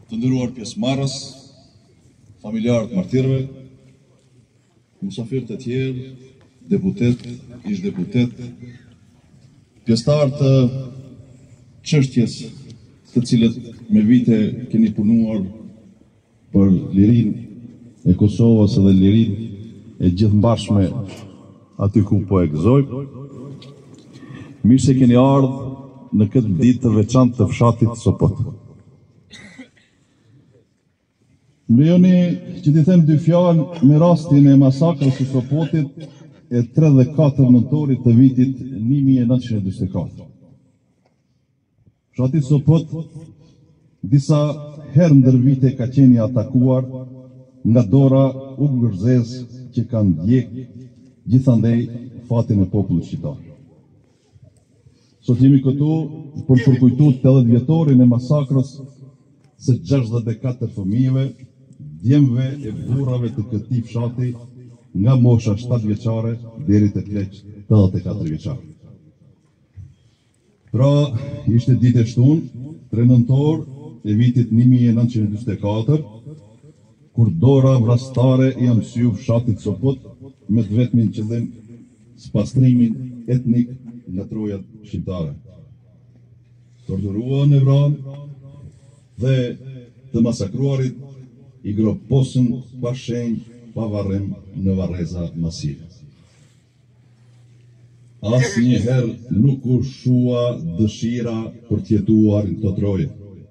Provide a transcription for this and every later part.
Të nderuar pjesëmarrës, familjarët martirëve, mysafirët e tjerë, deputet, ish-deputet, pjesëtarë të çështjes të cilët me vite keni punuar për lirinë e Kosovës dhe lirinë e gjithëmbashme aty ku po e gëzojmë. Mirë se keni ardhur në këtë ditë të veçantë të fshatit Sopot. Më lejoni që t'i them dy fjalë me rastin e masakrës së Sopotit e 34 nëntorit të vitit 1944. Fshati Sopot disa herë ndër vite ka qenë i atakuar nga dora ugërzes që kanë ndjek gjithandej fatin e popullit shqiptar. Sot jemi këtu për përkujtuar 80 vjetorin e masakrës së 64 fëmijëve, djemve e burrave të këtij fshati nga mosha 7 vjeçare deri te pleq 84 vjeçar. Pra, ishte ditë e shtunë, 3 nëntor e vitit 1944, kur dora vrastare i amsyu fshatit Sopot me të vetmin qëllim spastrimin etnik nga trojat shqiptare. Torturuan e vranë dhe të masakruarit i groposën pa shenjë, pa varrim në varreza masive. Asnjëherë nuk u shua dëshira për të jetuar në këto troje.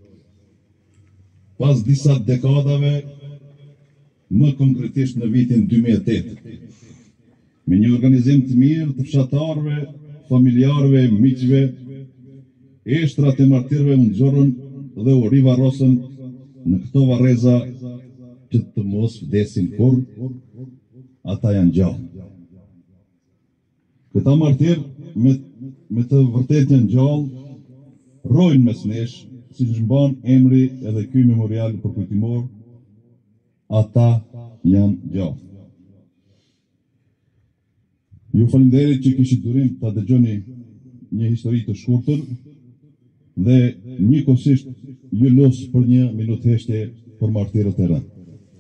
Pas disa dekadave, më konkretisht në vitin 2008, me një organizim të mirë të fshatarëve, familjarëve, miqve, eshtrat e martirëve u nxorën dhe u rivarrosën në këto varreza që të mos vdesin kurrë, ata janë gjallë. Këta martirë me të vërtet janë gjallë, rrojnë mes nesh, siç mban emri edhe ky memorial përkujtimor, ata janë gjallë. Ju falenderit që kishit durim ta dëgjoni një histori të shkurtër dhe njëkohësisht ju los për një minutë heshtje për martirët e rënë.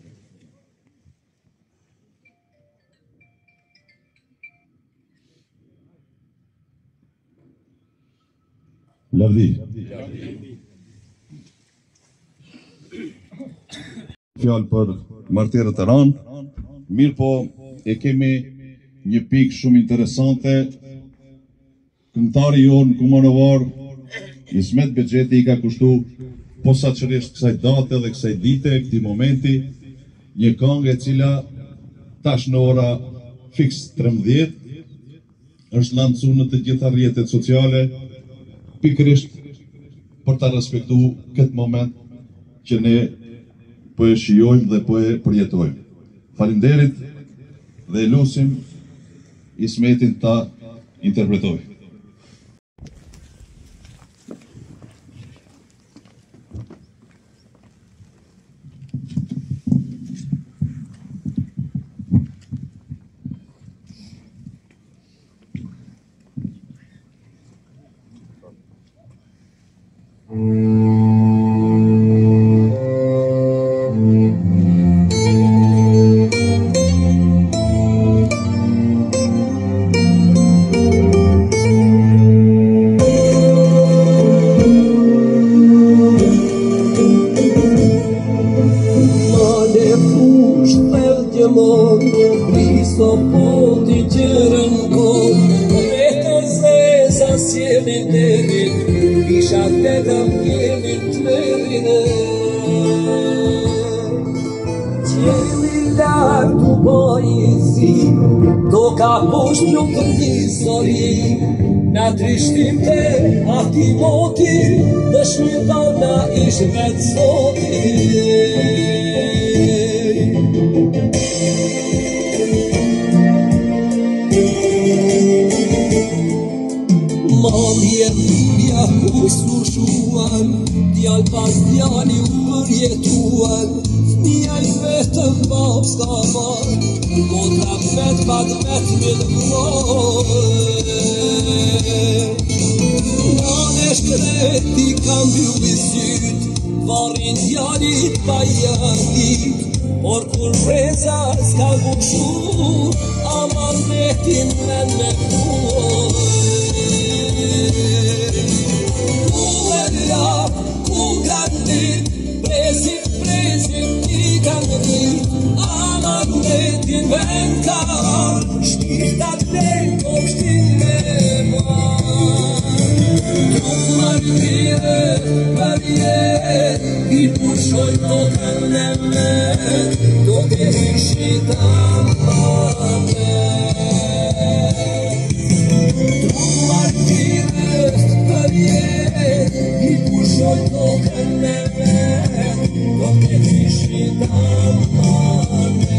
Lavdi. Fjalë për martirët e rënë, mirë po e kemi një pikë shumë interesante. Këngëtari jonë kumanovar Ismet Bexheti i ka kushtu posaçërisht kësaj date dhe kësaj dite, këtij momenti, një këngë e cila tash në ora fiks 13 është lancuar në të gjitha rrjetet sociale, pikërisht për ta respektuar këtë moment që ne po e shijojmë dhe po e përjetojmë. Faleminderit dhe lusim Ismetin ta interpretojë. Sopoti që rënkon, vetës dhe zasjemi derit, isha të dëmjemi të merine. Qeli lartë të bajësi, do ka poshtë një të njësori, na trishtim të ati moti, dëshmitar na ishë vetë zoti. Malje dhurja ku sushuan, djal pas djali u përjetuan, djal vetëm bab s'ka marrë, motra vet pat vet me lëmrojë. Nane shkreti kam bjull i syt, varin djalit pa jalit, por kur preza s'ka gushu, amanetin men me ku gandit, prezit ti gandit, amanetin men ka, shpirtat len kopshtin me I pushoj tokën në vet, toke ishit amanet. Truar tires për jet, I pushoj tokën në vet, toke ishit amanet.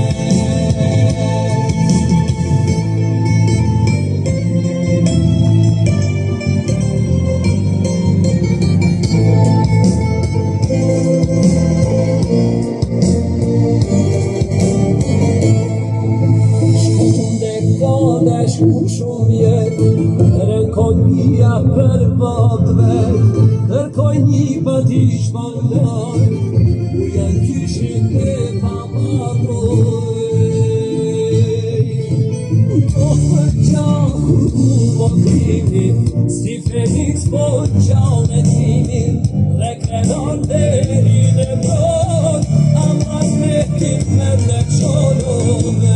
Shumë jetë, rënkoj mija për babë vet, kërkoj një batish pandaj, ku janë kyshin e pamadoj. To për gjaku po krimi, si Felix po gjau në timin, dhe krenar derin e broj, amas me tim me në qolove.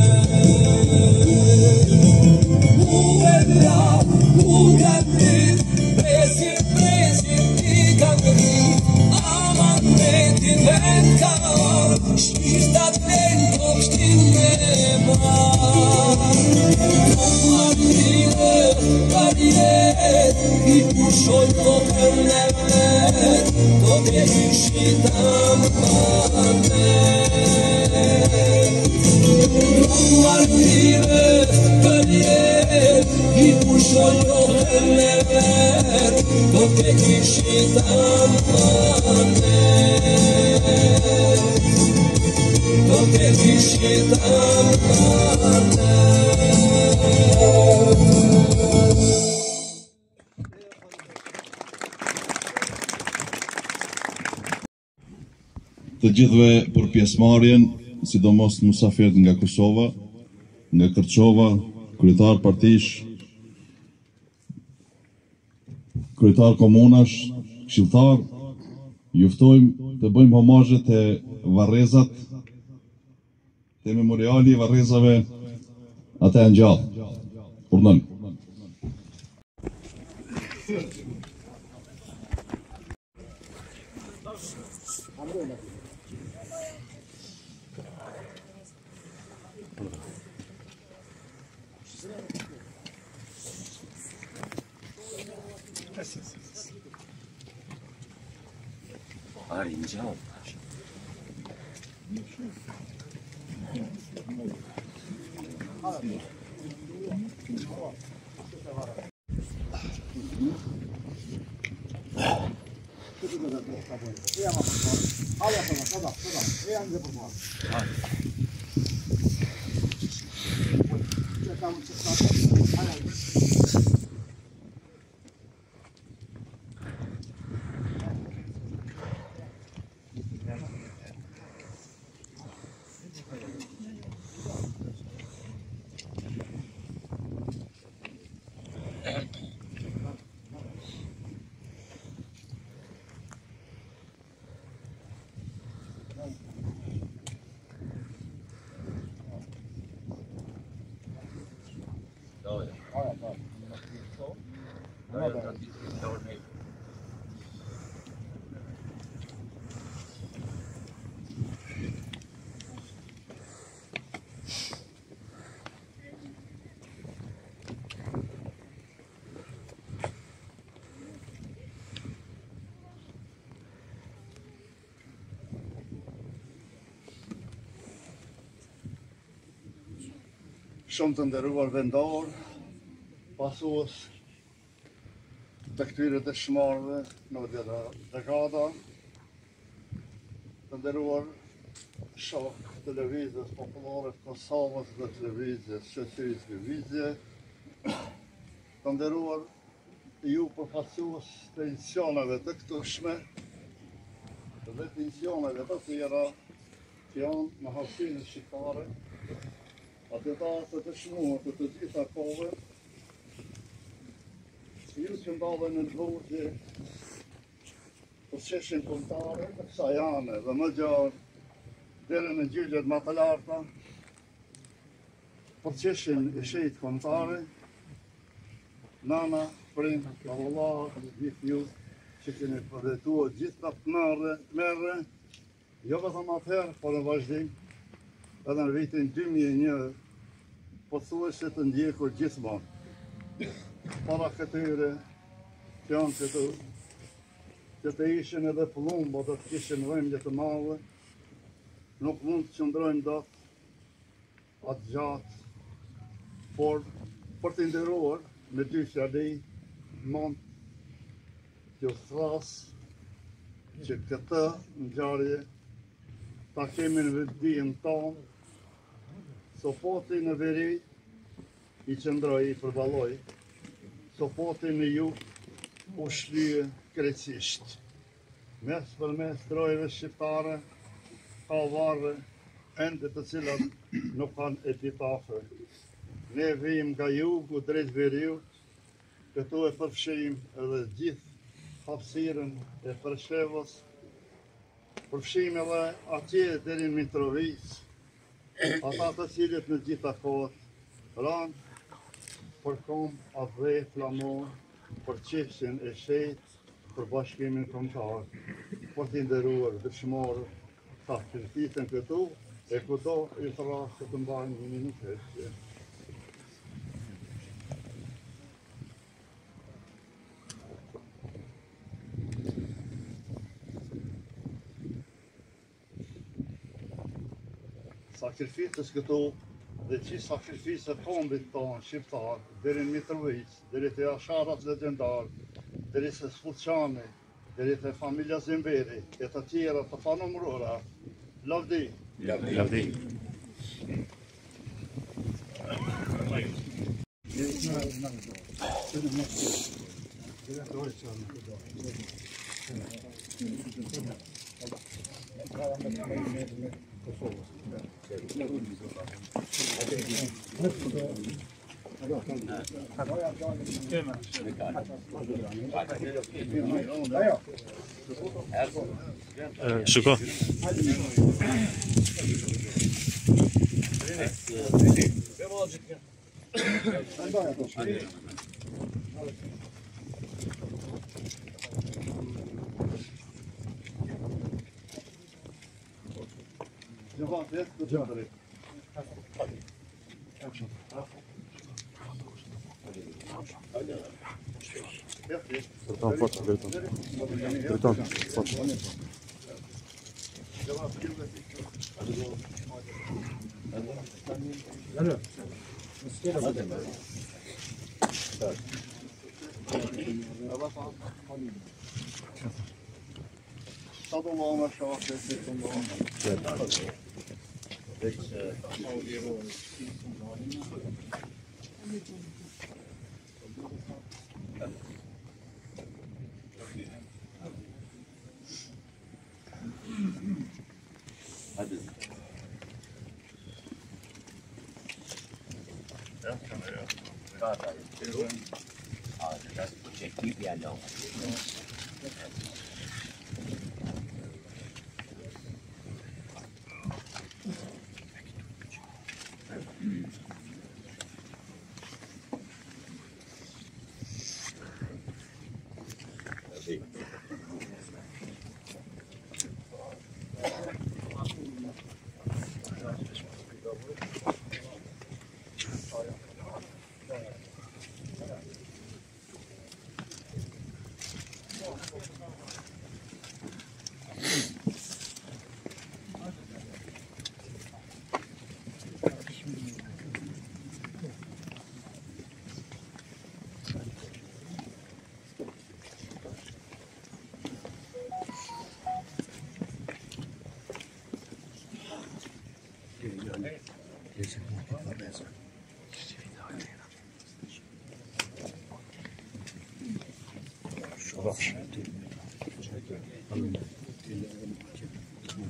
Ku gandit, prezit ti gandit, amanetin ven ka, shpirtat len kopshtin me mar. Truar tire për jet, I pushoj tokën në vet, toke ishit amanet. Truar tire për jet, I pushoj tokën në vet, toke ishit amanet. Toke ishit amanet. Të gjithëve për pjesëmarrjen, sidomos musafirët nga Kosova, nga Kërçova, kryetar partish, kryetar komunash, këshilltar, juftojmë të bëjmë homazhe te varrezat, te memoriali I varrezave atë e ngjallë. Urdhën. Arınca Shumë të nderuar vendor, pasues të këtyre dëshmorëve në dekada, të nderuar shok të lëvizjes popullore të Kosovës dhe të lëvizjes shoqërisë lëvizje, të nderuar ju përfaqësues të institucioneve të këtushme, dhe tensioneve të tjera që janë në hapësinë shqiptare, atetarët të shmuar të gjitha kohëve, ju që ndodhen në Lvovë, proceshin kombëtare të kësaj ane dhe më gjarë deri në gjyqjet më të larta, proceshin e shejt kombëtare, nana, prind, baballar, gjithë ju që keni përvetuar gjithë të merre, jo vetëm atëherë, por në vazhdim, edhe në vitin 2001, pothuajse të ndjekur gjithmonë. Para këtyre që janë që të ishin edhe plumbo dhe të kishin vëmje të madhe, nuk mund të qëndrojnë dot atë gjatë, por për të nderuar me dy fjali mund t'ju thras që këtë ngjarje ta kemi në vetdijen tonë, Sopoti në veri i qëndroj i përballoj, Sopoti në jug u shlye krecisht. Mes për mes trojeve shqiptare, ka varre, ende të cilat nuk kanë epitafe. Ne vijmë nga jugu drejt veriut, këtu e përfshijmë edhe gjithë hapësirën e Preshevës, përfshijmë edhe atje deri në Mitrovic, ata të cilët në gjitha kohët ranë për kom atë flamor, për qeshin e shejt, për bashkimin kombëtar, për t'i nderuar dëshmorë, ta shërfitën këtu, e kudo i thrasë që të mbajnë një minutë heshtje. Sakrificës këtu dhe që sakrificë kombit tonë shqiptar, deri në Mitrovic, deri të jasharat legendar, deri se Sfuçani, deri të familja Zimberi, e të tjera të panumërora. Lavdi! Lavdi! Shiko. Drejton, foto, drejton. Drejton, foto.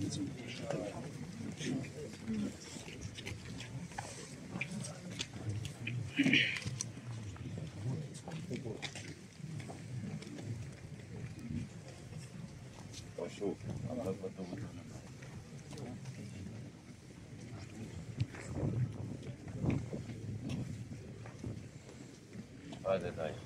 Hadi dayı.